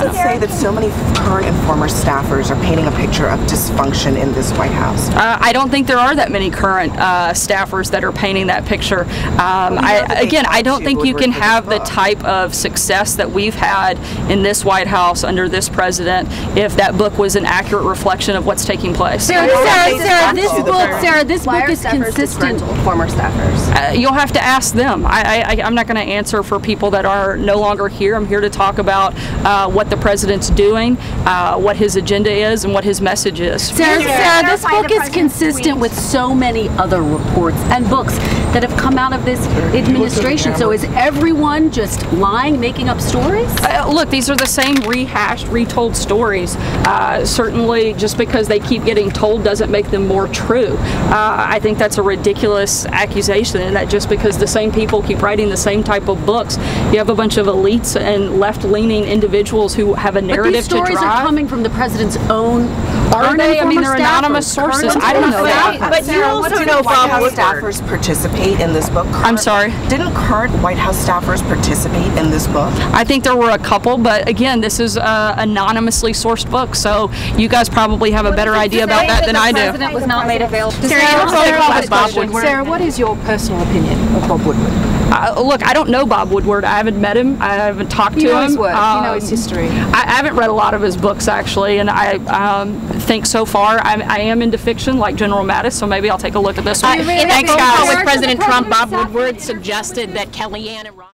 does it say that so many current and former staffers are painting a picture of dysfunction in this White House? I don't think there are that many current staffers that are painting that picture. I don't think you can have the type of success that we've had in this White House under this president if that book was an accurate reflection of what's taking place. Sarah, this book is consistent. Former staffers. You'll have to ask them. I'm not going to answer for people that are no longer here. I'm here to talk about what the president's doing, what his agenda is, and what his message is. Sarah, this book is consistent with so many other reports and books that have come out of this administration. So is everyone just lying, making up stories? Look, these are the same rehashed, retold stories. Certainly, just because they keep getting told doesn't make them more true. I think that's a ridiculous accusation, and that just because the same people keep writing the same type of books, you have a bunch of elites and left-leaning individuals who have a narrative to drive. But these stories are coming from the president's own. Are they? I mean, they're anonymous sources. I don't know that. But you also know Bob Woodward staffers participate in this book. I'm sorry? Didn't current White House staffers participate in this book? I think there were a couple, but again, this is an anonymously sourced book, so you guys probably have a better idea about that than I do. The president was not made available. Sarah, what is your personal opinion of Bob Woodward? Look, I don't know Bob Woodward. I haven't met him. I haven't talked to him. You know his work. You know his history. I haven't read a lot of his books, actually, and I think so far I am into fiction, like General Mattis, so maybe I'll take a look at this one. Thanks, guys. With President Trump, Bob Woodward suggested that Kellyanne and